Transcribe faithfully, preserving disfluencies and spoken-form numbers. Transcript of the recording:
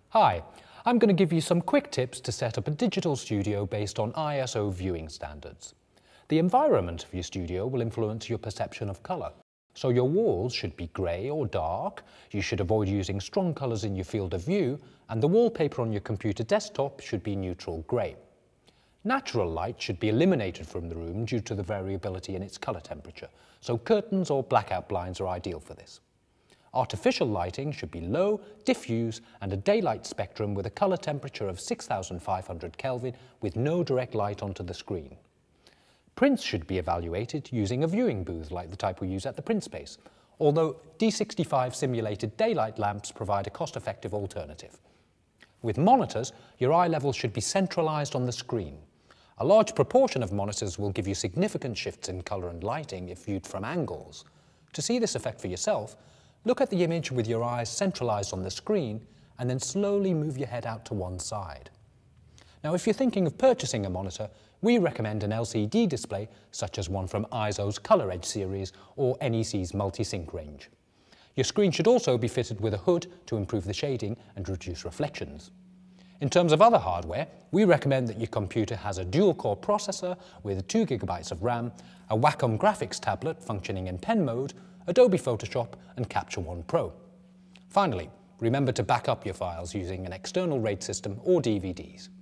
Hi, I'm going to give you some quick tips to set up a digital studio based on I S O viewing standards. The environment of your studio will influence your perception of colour. So your walls should be grey or dark, you should avoid using strong colours in your field of view, and the wallpaper on your computer desktop should be neutral grey. Natural light should be eliminated from the room due to the variability in its colour temperature, so curtains or blackout blinds are ideal for this. Artificial lighting should be low, diffuse, and a daylight spectrum with a colour temperature of six thousand five hundred Kelvin with no direct light onto the screen. Prints should be evaluated using a viewing booth like the type we use at the print space, although D sixty-five simulated daylight lamps provide a cost-effective alternative. With monitors, your eye level should be centralised on the screen. A large proportion of monitors will give you significant shifts in colour and lighting if viewed from angles. To see this effect for yourself, look at the image with your eyes centralised on the screen and then slowly move your head out to one side. Now, if you're thinking of purchasing a monitor, we recommend an L C D display such as one from I S O's Colour Edge series or N E C's multi-sync range. Your screen should also be fitted with a hood to improve the shading and reduce reflections. In terms of other hardware, we recommend that your computer has a dual-core processor with two gigabytes of RAM, a Wacom graphics tablet functioning in pen mode, Adobe Photoshop and Capture One Pro. Finally, remember to back up your files using an external RAID system or D V Ds.